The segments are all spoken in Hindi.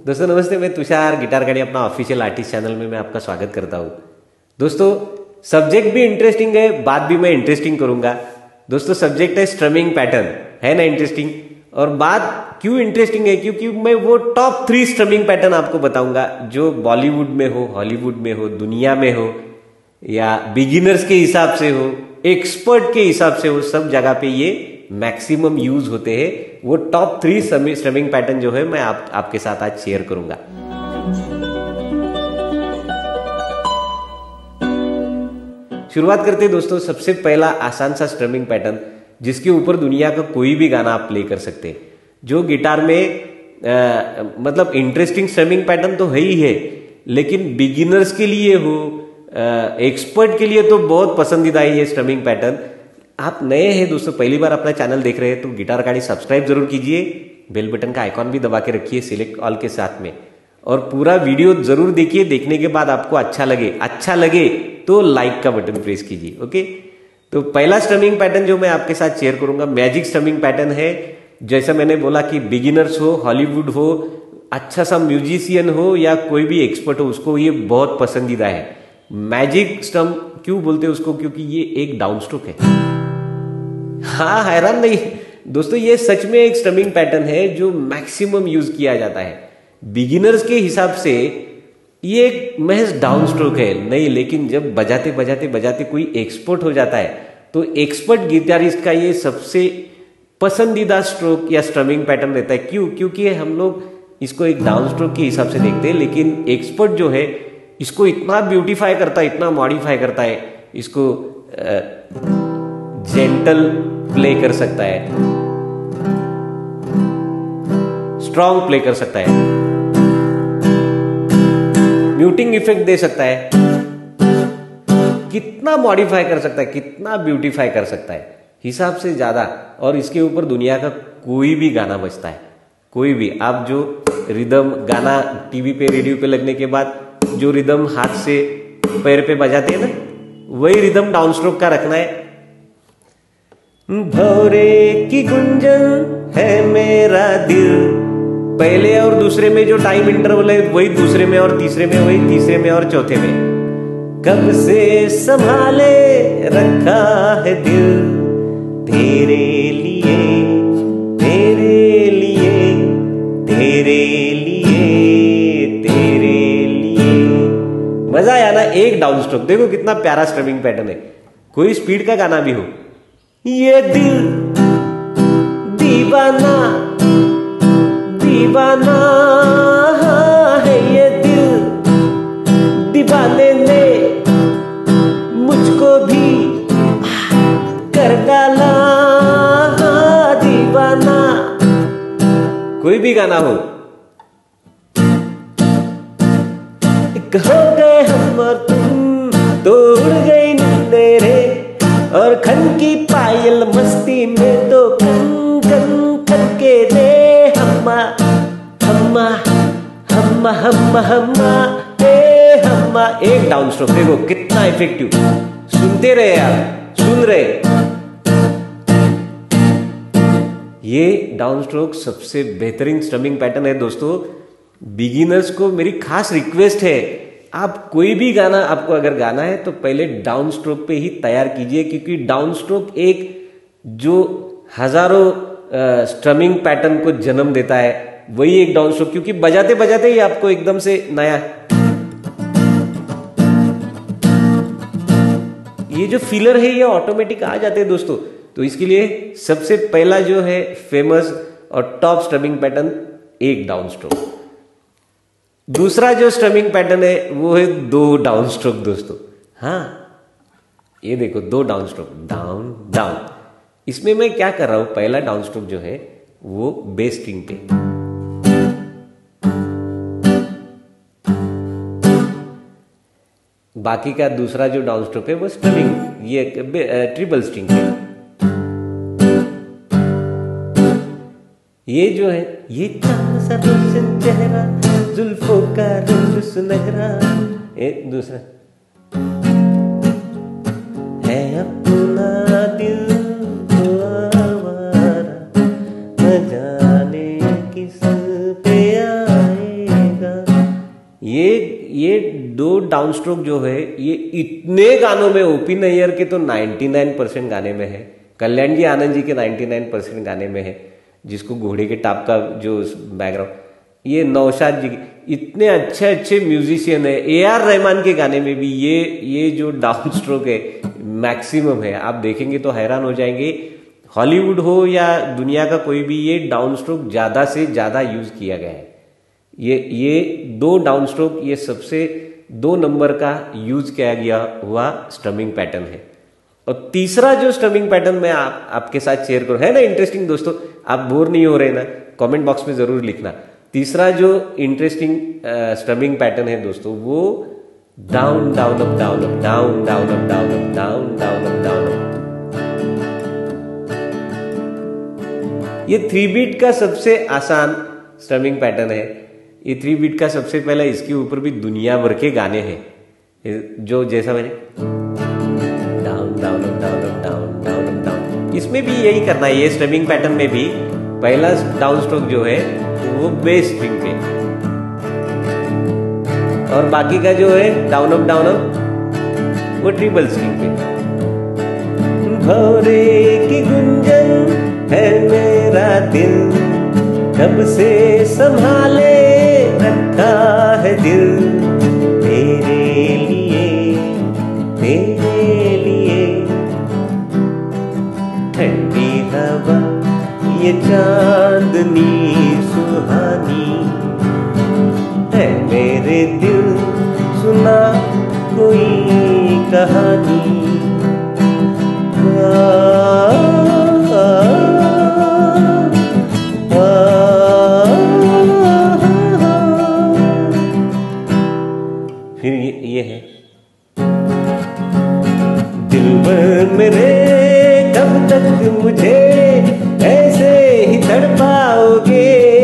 दोस्तों नमस्ते, मैं तुषार गिटार गाड़ी अपना ऑफिशियल आर्टिस्ट चैनल में मैं आपका स्वागत करता हूँ। दोस्तों सब्जेक्ट भी इंटरेस्टिंग है, बात भी मैं इंटरेस्टिंग करूंगा। दोस्तों सब्जेक्ट है स्ट्रमिंग पैटर्न, है ना इंटरेस्टिंग। और बात क्यों इंटरेस्टिंग है, क्योंकि मैं वो टॉप 3 स्ट्रमिंग पैटर्न आपको बताऊंगा जो बॉलीवुड में हो, हॉलीवुड में हो, दुनिया में हो, या बिगिनर्स के हिसाब से हो, एक्सपर्ट के हिसाब से हो, सब जगह पे ये मैक्सिमम यूज होते हैं। वो टॉप 3 स्ट्रमिंग पैटर्न जो है मैं आपके साथ आज शेयर करूंगा। शुरुआत करते हैं दोस्तों। सबसे पहला आसान सा स्ट्रमिंग पैटर्न जिसके ऊपर दुनिया का कोई भी गाना आप प्ले कर सकते हैं, जो गिटार में मतलब इंटरेस्टिंग स्ट्रमिंग पैटर्न तो है ही है, लेकिन बिगिनर्स के लिए हो, एक्सपर्ट के लिए तो बहुत पसंदीदा है ये स्ट्रमिंग पैटर्न। आप नए हैं दोस्तों, पहली बार अपना चैनल देख रहे हैं तो गिटार गाड़ी सब्सक्राइब जरूर कीजिए, बेल बटन का आइकॉन भी दबा के रखिए सिलेक्ट ऑल के साथ में, और पूरा वीडियो जरूर देखिए। देखने के बाद आपको अच्छा लगे तो लाइक का बटन प्रेस कीजिए। ओके, तो पहला स्ट्रमिंग पैटर्न जो मैं आपके साथ शेयर करूंगा मैजिक स्ट्रमिंग पैटर्न है। जैसा मैंने बोला कि बिगिनर्स हो, हॉलीवुड हो, अच्छा सा म्यूजिशियन हो या कोई भी एक्सपर्ट हो, उसको ये बहुत पसंदीदा है। मैजिक स्ट्रम क्यों बोलते हैं उसको, क्योंकि ये एक डाउन स्ट्रोक है। हाँ, हैरान नहीं दोस्तों, ये सच में एक स्ट्रमिंग पैटर्न है जो मैक्सिमम यूज किया जाता है। बिगिनर्स के हिसाब से ये एक महज डाउन स्ट्रोक है नहीं, लेकिन जब बजाते कोई एक्सपर्ट हो जाता है तो एक्सपर्ट गिटारिस्ट का ये सबसे पसंदीदा स्ट्रोक या स्ट्रमिंग पैटर्न रहता है। क्यों? क्योंकि हम लोग इसको एक डाउन स्ट्रोक के हिसाब से देखते हैं, लेकिन एक्सपर्ट जो है इसको इतना ब्यूटीफाई करता है, इतना मॉडिफाई करता है, इसको जेंटल प्ले कर सकता है, स्ट्रॉन्ग प्ले कर सकता है, म्यूटिंग इफेक्ट दे सकता है, कितना मॉडिफाई कर सकता है, कितना ब्यूटीफाई कर सकता है, हिसाब से ज्यादा। और इसके ऊपर दुनिया का कोई भी गाना बजता है, कोई भी। आप जो रिदम गाना टीवी पे, रेडियो पे लगने के बाद जो रिदम हाथ से पैर पे बजाते हैं ना, वही रिदम डाउन स्ट्रोक का रखना है। भौरे की गुंजन है मेरा दिल, पहले और दूसरे में जो टाइम इंटरवल है वही दूसरे में और तीसरे में, वही तीसरे में और चौथे में। कब से संभाले रखा है दिल तेरे लिए, तेरे लिए, तेरे लिए, तेरे लिए। मजा आया ना? एक डाउन स्ट्रोक, देखो कितना प्यारा स्ट्रमिंग पैटर्न है। कोई स्पीड का गाना भी हो, ये दिल दीवाना दीवाना है, ये दिल दीवाने ने मुझको भी कर डाला दीवाना। कोई भी गाना हो, एक हो गए हम और तुम, तो उड़ गई नींदें रे, और खन की पायल मस्ती में तो कन कन करके दे हम्मा हम्मा हम्मा हम्मा हम्मा ए हम्मा। एक डाउन स्ट्रोक देखो कितना इफेक्टिव, सुनते रहे यार, सुन रहे। ये डाउन स्ट्रोक सबसे बेहतरीन स्ट्रमिंग पैटर्न है दोस्तों। बिगिनर्स को मेरी खास रिक्वेस्ट है, आप कोई भी गाना आपको अगर गाना है तो पहले डाउन स्ट्रोक पे ही तैयार कीजिए, क्योंकि डाउन स्ट्रोक एक जो हजारों स्ट्रमिंग पैटर्न को जन्म देता है, वही एक डाउन स्ट्रोक। क्योंकि बजाते बजाते ही आपको एकदम से नया ये जो फीलर है ये ऑटोमेटिक आ जाते हैं दोस्तों। तो इसके लिए सबसे पहला जो है फेमस और टॉप स्ट्रमिंग पैटर्न एक डाउन स्ट्रोक। दूसरा जो स्ट्रमिंग पैटर्न है वो है 2 डाउन स्ट्रोक दोस्तों। हाँ, ये देखो 2 डाउन स्ट्रोक, डाउन डाउन। इसमें मैं क्या कर रहा हूं, पहला डाउन स्ट्रोक जो है वो बेस स्ट्रिंग पे, बाकी का दूसरा जो डाउन स्ट्रोक है वो स्ट्रमिंग, ये ट्रिपल स्ट्रिंग पे। ये जो है ये चांद सा रोशन चेहरा, जुल्फों का रंग सुनहरा, एक दूसरा है अपना दिल तो आवारा, न जाने किस पे आए ये दो डाउन स्ट्रोक जो है ये इतने गानों में, ओपी नैयर के तो 99% गाने में है, कल्याण जी आनंद जी के 99% गाने में है, जिसको घोड़े के टाप का जो बैकग्राउंड, ये नौशाद जी, इतने अच्छे अच्छे म्यूजिशियन है। AR रहमान के गाने में भी ये जो डाउन स्ट्रोक है मैक्सिमम है। आप देखेंगे तो हैरान हो जाएंगे, हॉलीवुड हो या दुनिया का कोई भी, ये डाउन स्ट्रोक ज्यादा से ज्यादा यूज किया गया है। ये दो डाउन स्ट्रोक, ये सबसे 2 नंबर का यूज किया गया हुआ स्ट्रमिंग पैटर्न है। और तीसरा जो स्ट्रमिंग पैटर्न मैं आपके साथ शेयर करूं, है ना इंटरेस्टिंग दोस्तों, आप बोर नहीं हो रहे ना, कमेंट बॉक्स में जरूर लिखना। तीसरा जो इंटरेस्टिंग स्ट्रमिंग पैटर्न है दोस्तों, वो down down up down up down down up down up down down up down up. ये 3 बीट का सबसे आसान स्ट्रमिंग पैटर्न है। ये 3 बीट का सबसे पहला, इसके ऊपर भी दुनिया भर के गाने हैं, जो जैसा मैंने down down up down up down down up down, इसमें भी यही करना है। ये स्ट्रमिंग पैटर्न में भी पहला डाउन स्ट्रोक जो है वो बेस स्ट्रिंग पे, और बाकी का जो है डाउन अप वो ट्रिपल स्ट्रिंग पे। भौरे की गुंजन है मेरा दिल, कब से संभाले रखा है दिल, तेरे लिए तेरे लिए। ठंडी हवा ये चांदनी सुहानी है, मेरे दिल सुना कोई कहानी। फिर ये है, दिलबर मेरे कब तक मुझे ऐसे ही तड़पाओगे,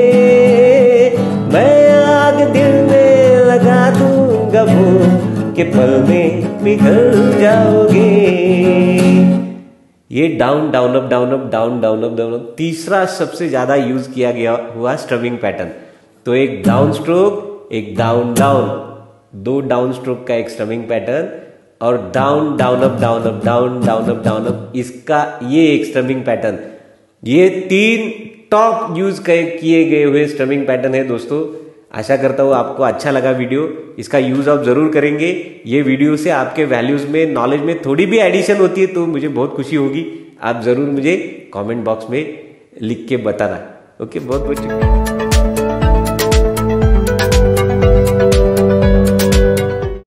मैं आग दिल में लगा दूंगा वो कि पल में पिघल जाओगे। ये down down up down up down down up down up तीसरा सबसे ज्यादा यूज किया गया हुआ स्ट्रमिंग पैटर्न। तो एक डाउन स्ट्रोक, एक डाउन डाउन, 2 डाउन स्ट्रोक का एक स्ट्रमिंग पैटर्न, और down down up down up down down up down up, इसका ये एक स्ट्रमिंग पैटर्न। ये 3 टॉप यूज किए गए हुए स्ट्रमिंग पैटर्न है दोस्तों। आशा करता हूँ आपको अच्छा लगा वीडियो, इसका यूज आप जरूर करेंगे। ये वीडियो से आपके वैल्यूज में, नॉलेज में थोड़ी भी एडिशन होती है तो मुझे बहुत खुशी होगी। आप जरूर मुझे कमेंट बॉक्स में लिख के बताना। ओके, बहुत बहुत शुक्रिया।